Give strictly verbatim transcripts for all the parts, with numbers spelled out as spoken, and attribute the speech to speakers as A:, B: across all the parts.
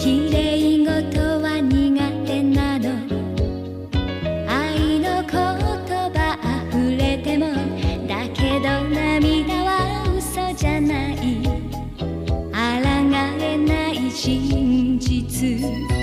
A: 綺麗事は苦手なの。愛の言葉溢れても、だけど涙は嘘じゃない。抗えない真実。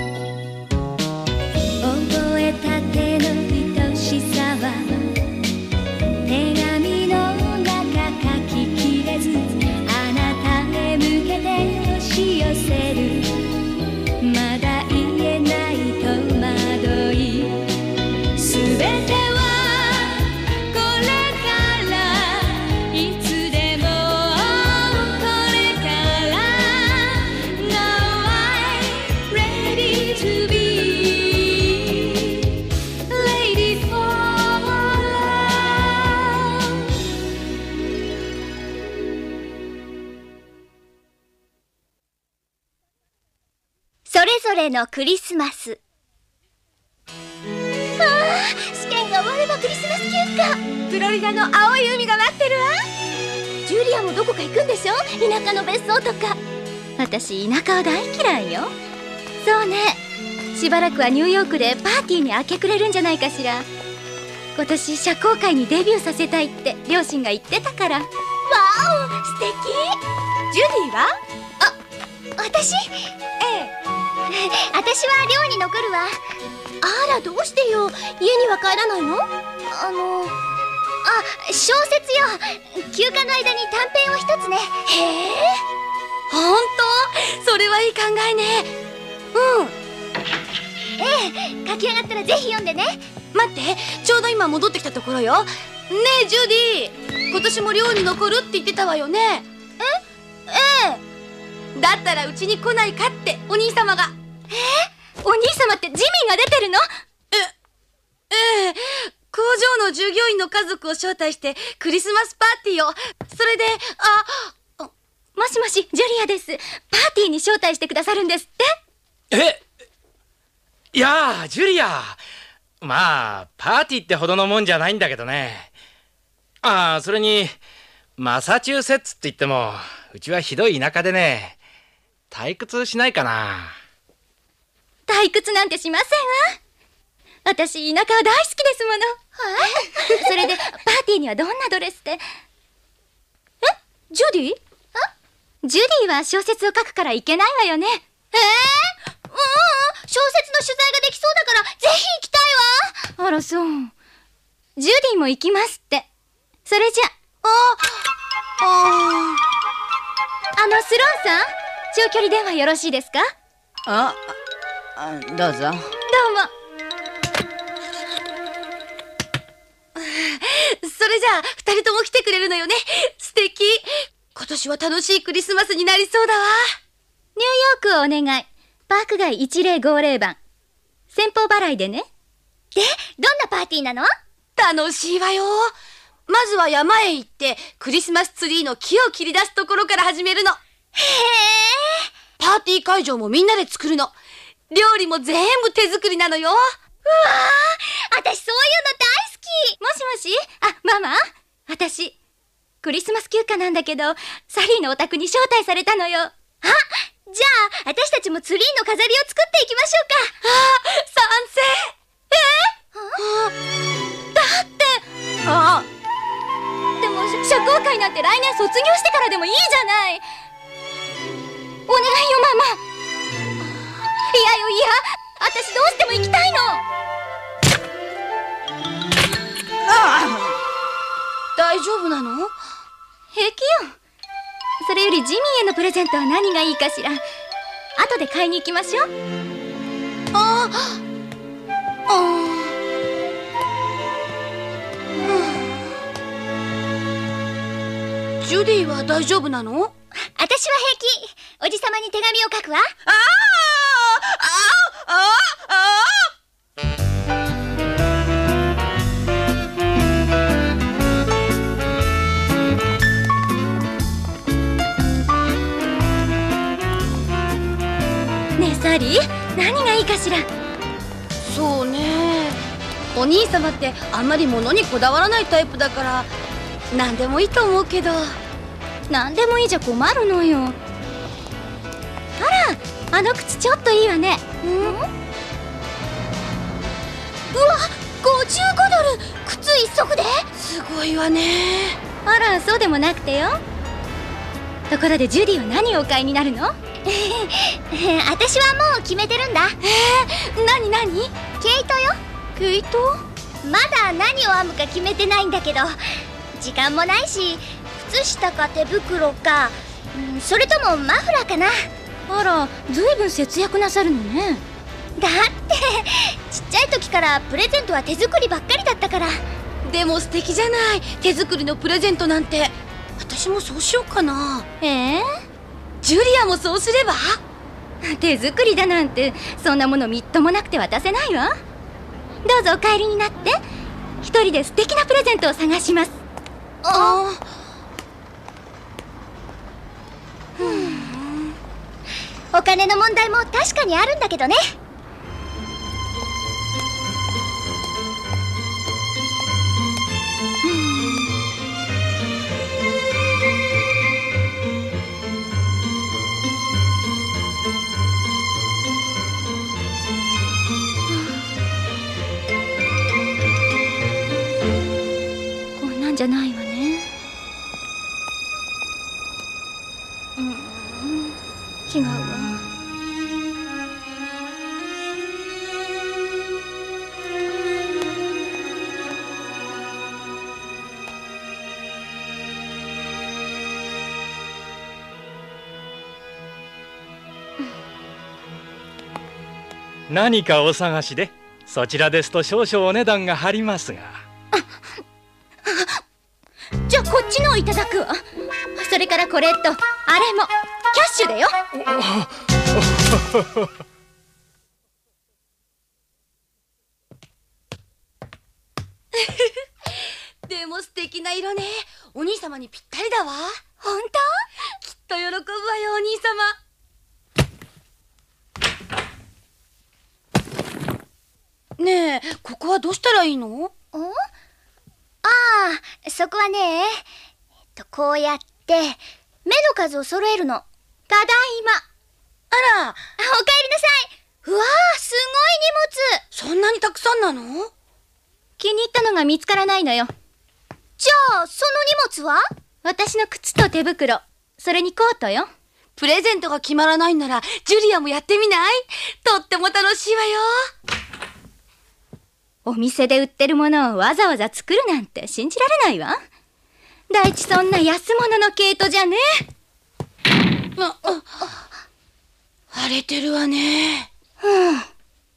A: 覚えたての愛しさは手紙の中書ききれず、あなたへ向けて押し寄せる。まだ言えない戸惑い。すべてはこれからいつでもこれから Now I'm ready to be lady for love。 それぞれのクリスマス。ああ、試験が終わればクリスマス休暇。フロリダの青い海が待ってるわ。ジュリアもどこか行くんでしょ？田舎の別荘とか。私田舎は大嫌いよ。そうね、しばらくはニューヨークでパーティーに明け暮れるんじゃないかしら。今年社交界にデビューさせたいって両親が言ってたから。わお、素敵。ジュディは？あ、私？ええ、私は寮に残るわ。あら、どうしてよ。家には帰らないの？あの、あ、小説よ。休暇の間に短編を一つね。へえ、ほんと？それはいい考えね。うん。ええ、書き上がったらぜひ読んでね。待って、ちょうど今戻ってきたところよ。ねえジュディ、今年も寮に残るって言ってたわよね。え？ええ。だったらうちに来ないかってお兄様が。えー、お兄様ってジミーが出てるの？え、ええ、工場の従業員の家族を招待してクリスマスパーティーを。それで、あ、もしもし、ジュリアです。パーティーに招待してくださるんですって？
B: え、いやあ、ジュリア。まあパーティーってほどのもんじゃないんだけどね。ああ、それにマサチューセッツって言ってもうちはひどい田舎でね、退屈しないかな。
A: 退屈なんてしませんわ。私田舎は大好きですもの。はあ、それでパーティーにはどんなドレスで？え、ジュディ？あ、ジュディは小説を書くからいけないわよね。えー、うんうん、小説の取材ができそうだからぜひ行きたいわ。あら、そう。ジュディも行きますって。それじゃあ、あああのスローンさん、長距離電話よろしいですか？
C: あ、あ、どうぞ。
A: どうも。それじゃあ二人とも来てくれるのよね。素敵。今年は楽しいクリスマスになりそうだわ。ニューヨークをお願い。パーク街いちぜろごぜろ番。先方払いでね。で、どんなパーティーなの？楽しいわよ。まずは山へ行ってクリスマスツリーの木を切り出すところから始めるの。へえ。パーティー会場もみんなで作るの。料理も全部手作りなのよ。うわー、私そういうの大好き。もしもし、あ、ママ、私クリスマス休暇なんだけどサリーのお宅に招待されたのよ。あ、じゃあ私たちもツリーの飾りを作っていきましょうか。あ、賛成。えー、だってあでも社交界なんて来年卒業してからでもいいじゃない。お願いよママ。いやよ、いや、私どうしても行きたいの。ああ、大丈夫なの？平気よ。それよりジミーへのプレゼントは何がいいかしら。後で買いに行きましょう。ああ、ああ、ジュディは大丈夫なの？私は平気。おじさまに手紙を書くわ。ああ、ああ、ああ。ねえサリー、何がいいかしら。そうね、お兄様ってあんまり物にこだわらないタイプだから何でもいいと思うけど。何でもいいじゃ困るのよ。あら、 あの靴ちょっといいわね。ん？うわ、ごじゅうごドル。靴一足で？
C: すごいわね。
A: あら、そうでもなくてよ。ところでジュディは何をお買いになるの？私はもう決めてるんだ。えー、何何？毛糸よ。毛糸？まだ何を編むか決めてないんだけど、時間もないし、靴下か手袋か、うん、それともマフラーかな。あら、ずいぶん節約なさるのね。だってちっちゃい時からプレゼントは手作りばっかりだったから。
C: でも素敵じゃない、手作りのプレゼントなんて。私もそうしようかな。
A: ええー、
C: ジュリアもそうすれば？
A: 手作りだなんて、そんなものみっともなくて渡せないわ。どうぞお帰りになって。一人で素敵なプレゼントを探します。
C: あ
A: あ、うん、お金の問題も確かにあるんだけどね。じゃないわね。うーん、違うわ。
B: 何かお探しで？そちらですと少々お値段が張りますが。
A: じゃあこっちのをいただくわ。それからこれとあれもキャッシュでよ。
C: でも素敵な色ね。お兄様にぴったりだわ。
A: 本当？
C: きっと喜ぶわよ、お兄様。ねえ、ここはどうしたらいいの？
A: ん？ああ、そこはね、えっとこうやって目の数を揃えるの。ただいま。
C: あら、お
A: かえりなさい。うわあ、す
C: ごい荷物。そんなにたくさんなの？
A: 気に入ったのが見つからないのよ。じゃあその荷物は？私の靴と手袋、それにコートよ。
C: プレゼントが決まらないんならジュリアもやってみない？とっても楽しいわよ。
A: お店で売ってるものをわざわざ作るなんて信じられないわ。第一そんな安物の毛糸じゃね。
C: あ、あ、荒れてるわね。
A: うん。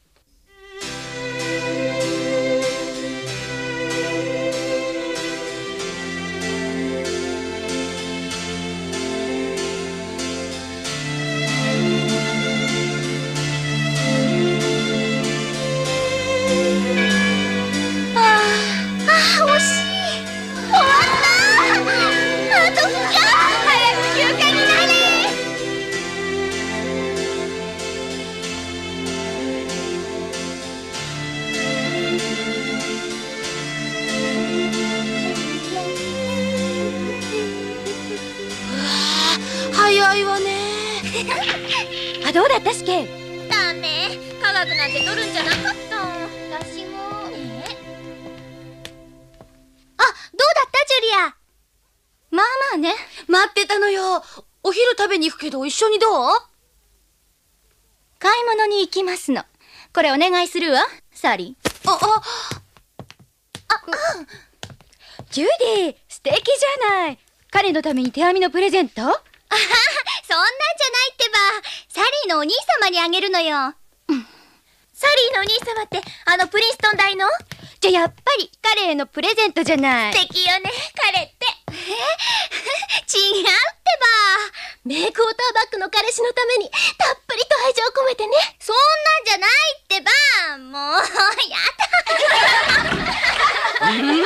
C: 早いわね。
A: あ、どうだったしけ？
D: ダメ、科学なんて取るんじゃなかった。私もね。
A: あ、どうだったジュリア？まあまあね。
C: 待ってたのよ。お昼食べに行くけど一緒にどう？
A: 買い物に行きますの。これお願いするわ、サリー。
C: あ、あ、
A: あ、ジュディ、素敵じゃない。彼のために手編みのプレゼント？あはは、そんなんじゃないってば。サリーのお兄様にあげるのよ。
D: うん、サリーのお兄様ってあのプリンストン大の？
A: じゃやっぱり彼へのプレゼントじゃない。
D: 素敵よね、彼って。
A: え違うってば。メイクウォーターバッグの彼氏のためにたっぷりと愛情を込めてね。
D: そんなんじゃないってば。もうやだ。
C: 何を騒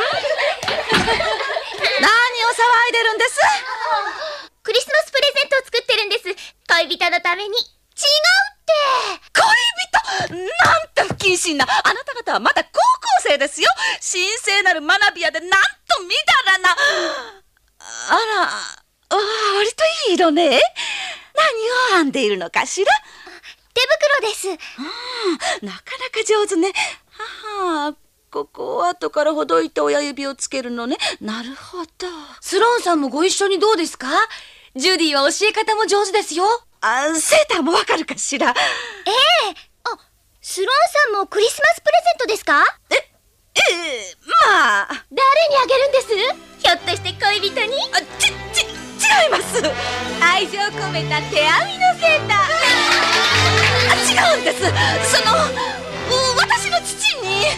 C: いでるんです？
D: クリスマスプレゼントを作ってるんです。恋人のために。違うって。
C: 恋人なんて不謹慎な。あなた方はまだ高校生ですよ。神聖なる学び屋でなんとみだらな。あら、割といい色ね。何を編んでいるのかしら？
D: 袋です。
C: ああ、なかなか上手ね。はは、ここを後からほどいて親指をつけるのね。なるほど。
E: スローンさんもご一緒にどうですか？ジュディは教え方も上手ですよ。
C: あ、セーターもわかるかしら。
D: ええ。あ、スローンさんもクリスマスプレゼントですか？
C: え、ええ、まあ。
D: 誰にあげるんです？ひょっとして恋人に？
C: あ、ち、ち、違います。
E: 愛情込めた手編みのセーター。
C: あ、違うんです。その、私の父に。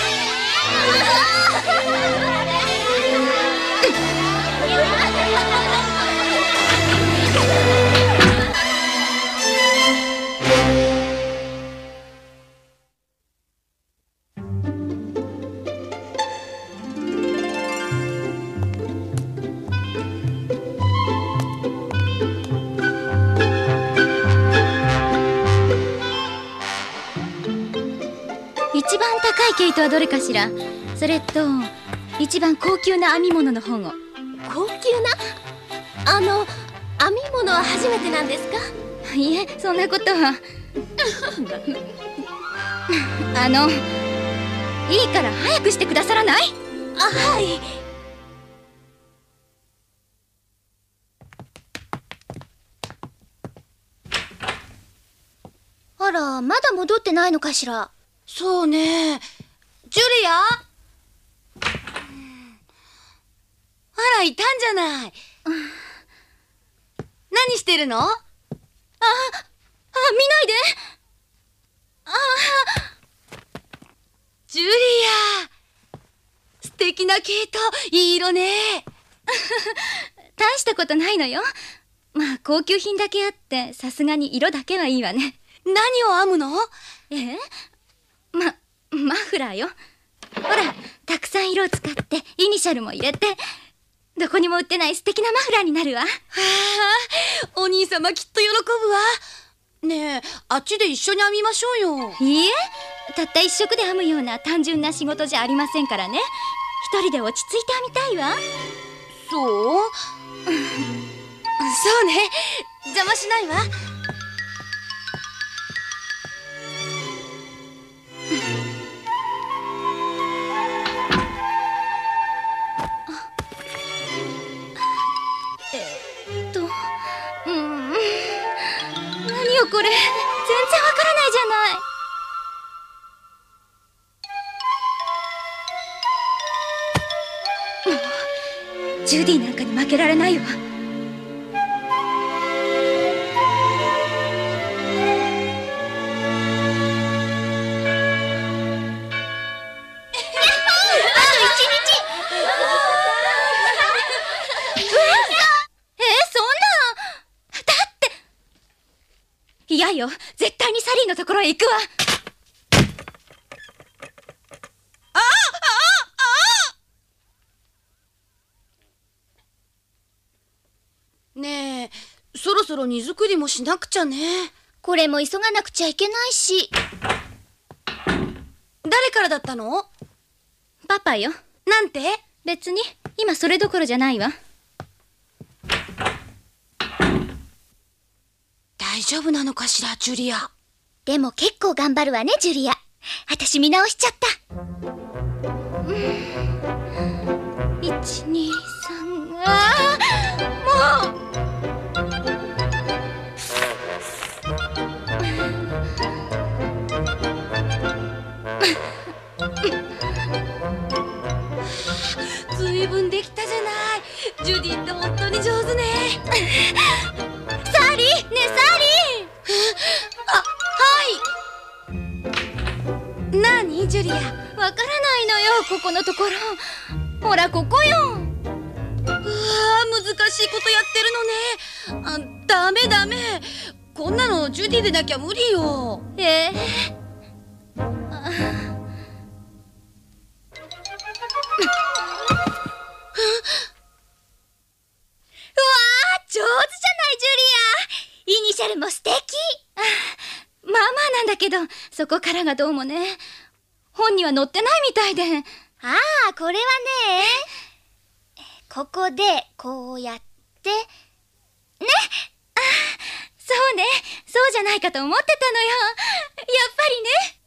A: 一番高い毛糸はどれかしら？それと一番高級な編み物の本を。
D: 高級な？あの、編み物は初めてなんですか？
A: いえ、そんなことは。あの、いいから早くしてくださらない？
D: あ、はい。あら、まだ戻ってないのかしら。
E: そうね。ジュリア？あら、いたんじゃない。何してるの？あ、あ、
A: 見ないで。
E: ああ、ジュリア。素敵な毛糸、いい色ね。
A: 大したことないのよ。まあ高級品だけあってさすがに色だけはいいわね。
E: 何を編むの？
A: え？ま、マフラーよ。ほら、たくさん色を使ってイニシャルも入れて、どこにも売ってない素敵なマフラーになるわ。は
E: あ、お兄様きっと喜ぶわ。ねえ、あっちで一緒に編みましょうよ。
A: いいえ、たった一色で編むような単純な仕事じゃありませんからね。一人で落ち着いて編みたいわ。
E: そう？そうね、邪魔しないわ。
A: えっと、うーん、何よこれ、全然わからないじゃない。ジュディなんかに負けられないわ。嫌よ、絶対にサリーのところへ行くわ。
C: ああ、あ
E: あ。ねえ、そろそろ荷造りもしなくちゃね。
D: これも急がなくちゃいけないし。
E: 誰からだったの？
A: パパよ。
E: なんて？
A: 別に今それどころじゃないわ。
E: 大丈夫なのかしら、ジュリア。
D: でも結構頑張るわね、ジュリア。私見直しちゃった。
A: うん、いち、に、さん、ああ、もう。
E: ずいぶんできたじゃない。ジュディって本当に上手ね。
A: サリー、ねえサリー。
E: あ、はい。何、ジュリア。
A: わからないのよ、ここのところ。ほら、ここよ。
E: うわあ、難しいことやってるのね。あ、ダメダメ。こんなのジュディでなきゃ無理よ。
A: ええー。あ
D: うわー、上手じゃない、ジュリア。イニシャルも素敵。
A: あ、まあまあなんだけど、そこからがどうもね。本には載ってないみたいで。
D: ああ、これはね、ここでこうやってね。
A: あ、そうね、そうそうじゃないかと思ってたのよ。やっぱりね。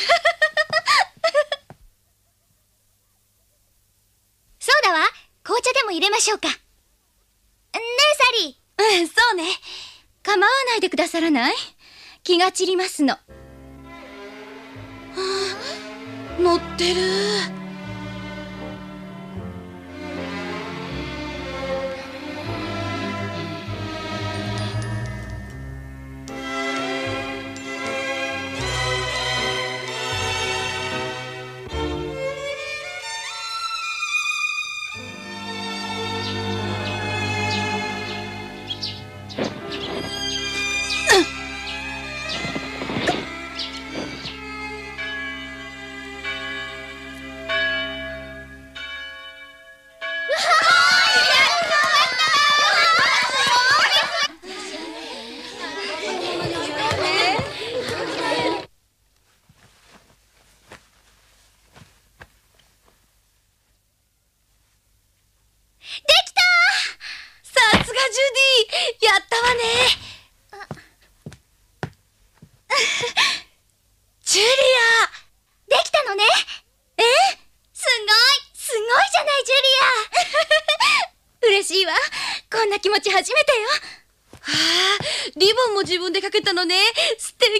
A: そうだわ、紅茶でも入れましょうか。ねえサリー。うん、そうね。構わないでくださらない？気が散りますの。は
E: あ、乗ってる。やったわね。ジュリア、できたのね。え？すごい、すごいじゃないジュリア。嬉しいわ。こんな気持ち初めてよ。はあ、リボンも自分でかけたのね。素敵。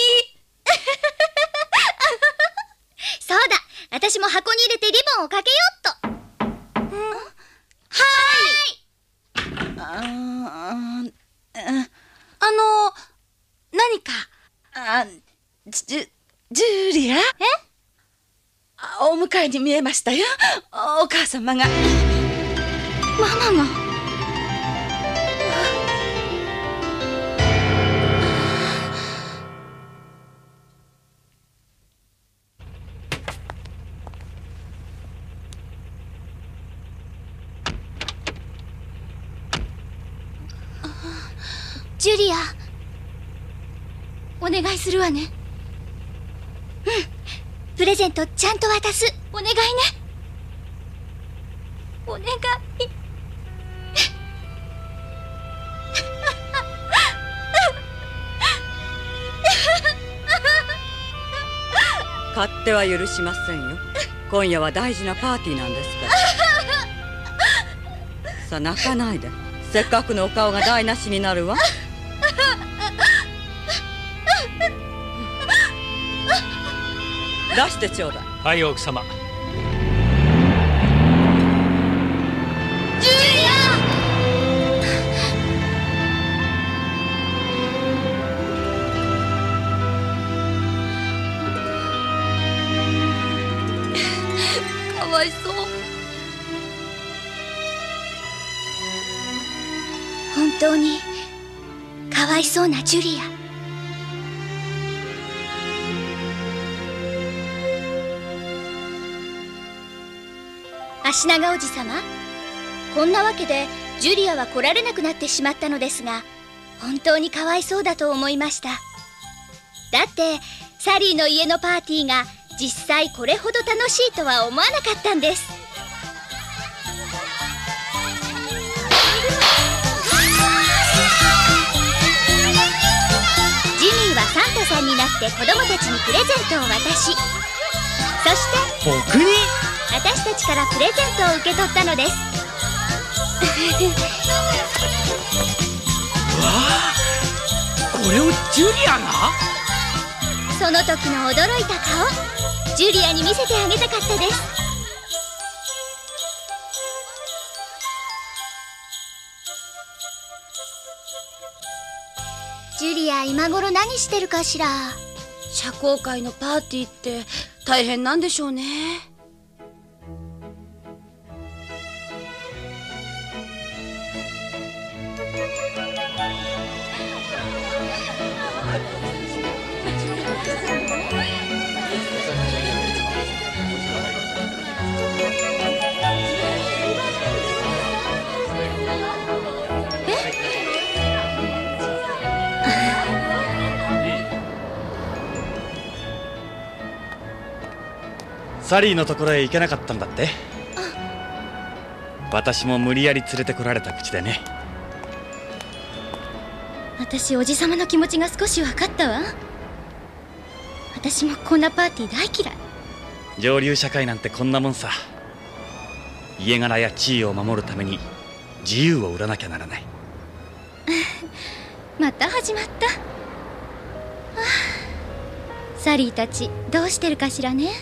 A: そうだ、私も箱に入れてリボンをかけよっと。うん、はーい。
C: あー
E: あの、何か。
C: あ、ジュ、ジュリア？え？お迎えに見えましたよ。お母様が。
A: ママが。ジュリア、お願いするわね。うん、プレゼントちゃんと渡す。お願いね。お願い。
F: 勝手は許しませんよ。今夜は大事なパーティーなんですから。さあ泣かないで。せっかくのお顔が台無しになるわ。出してちょうだい。
B: はい、奥様。
A: ジュリ
E: ア。かわいそう。
A: 本当にかわいそうなジュリア。足長おじさま、こんなわけでジュリアは来られなくなってしまったのですが、本当にかわいそうだと思いました。だってサリーの家のパーティーが実際これほど楽しいとは思わなかったんです。ジミーはサンタさんになって子供たちにプレゼントを渡し、そして
B: 僕に
A: 私たちからプレゼントを受け取ったのです。
B: わあ、これをジュリアが？
A: その時の驚いた顔、ジュリアに見せてあげたかったです。ジュリア、今頃何してるかしら。
E: 社交界のパーティーって大変なんでしょうね。
G: サリーのところへ行けなかったんだって。私も無理やり連れてこられた口でね。
A: 私おじさまの気持ちが少し分かったわ。私もこんなパーティー大嫌い。
G: 上流社会なんてこんなもんさ。家柄や地位を守るために自由を売らなきゃならない。
A: また始まった。はあ、サリーたちどうしてるかしらね。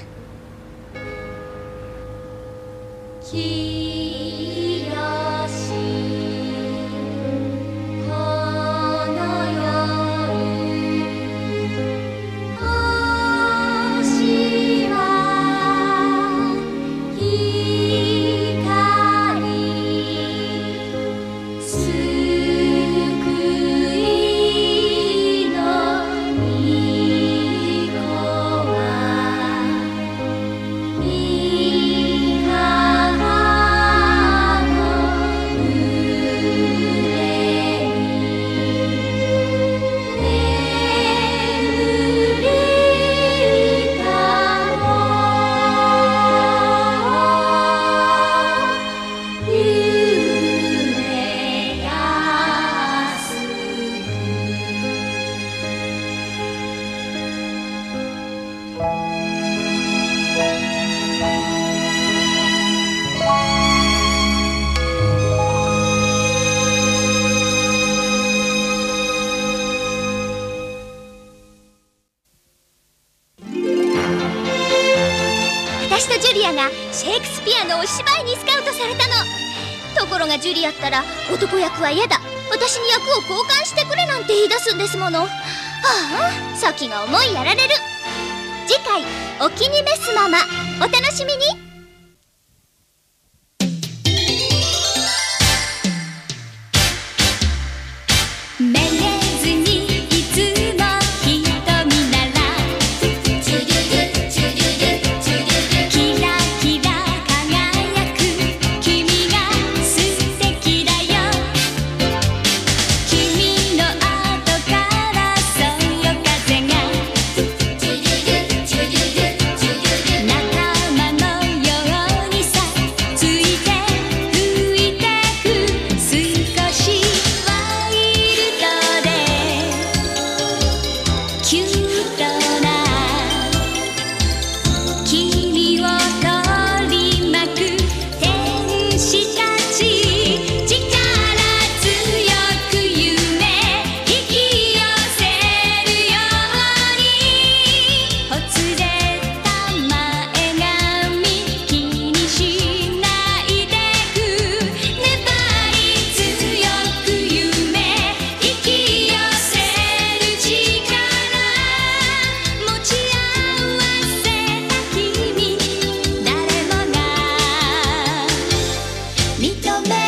E: きよしこの夜星は光救いの御子は御母の胸に眠りかも夢やす私とジュリアがシェイクスピアのお芝居にスカウトされたの。ところがジュリアったら男役は嫌だ、私に役を交換してくれなんて言い出すんですもの。はあ、先が思いやられる。次回お気に召すままお楽しみに。めげずにいつも瞳ならチュルルチュルルチュルルキラキラ輝く君が素敵だよ。君の後からそよ風がチュルルチュルルチュルル仲間のようにさついて吹いてく少しワイルドでキュートな君を取り巻く天使たち、力強く夢引き寄せるようにほつれた前髪気にしないでく、粘り強く夢引き寄せる力、持ち合わせた君誰もが認め